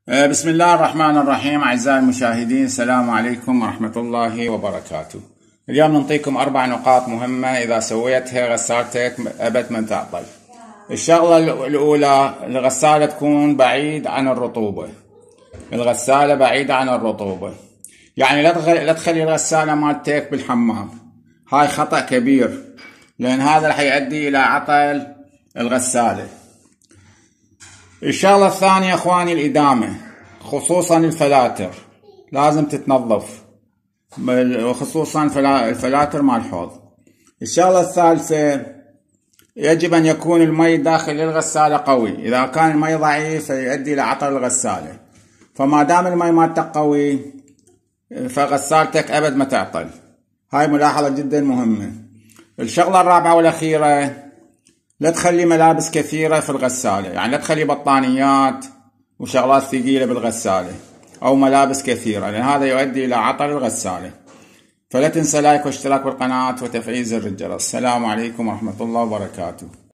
بسم الله الرحمن الرحيم. أعزائي المشاهدين، السلام عليكم ورحمة الله وبركاته. اليوم نعطيكم 4 نقاط مهمة إذا سويتها غسالتك أبد ما تعطل. الشغلة الأولى، الغسالة تكون بعيد عن الرطوبة. الغسالة بعيدة عن الرطوبة، يعني لا تخلي الغسالة مالتك بالحمام. هاي خطأ كبير، لأن هذا رح يؤدي إلى عطل الغسالة. الشغلة الثانية اخواني، الإدامة، خصوصا الفلاتر لازم تتنظف، وخصوصا الفلاتر مال الحوض. الشغلة الثالثة، يجب أن يكون المي داخل الغسالة قوي. إذا كان المي ضعيف فيؤدي إلى عطل الغسالة، فما دام المي مالتك قوي فغسالتك أبد ما تعطل. هاي ملاحظة جدا مهمة. الشغلة الرابعة والأخيرة، لا تخلي ملابس كثيرة في الغسالة، يعني لا تخلي بطانيات وشغلات ثقيلة بالغسالة أو ملابس كثيرة، لأن هذا يؤدي إلى عطل الغسالة. فلا تنسى لايك واشتراك بالقناة وتفعيل زر الجرس. السلام عليكم ورحمة الله وبركاته.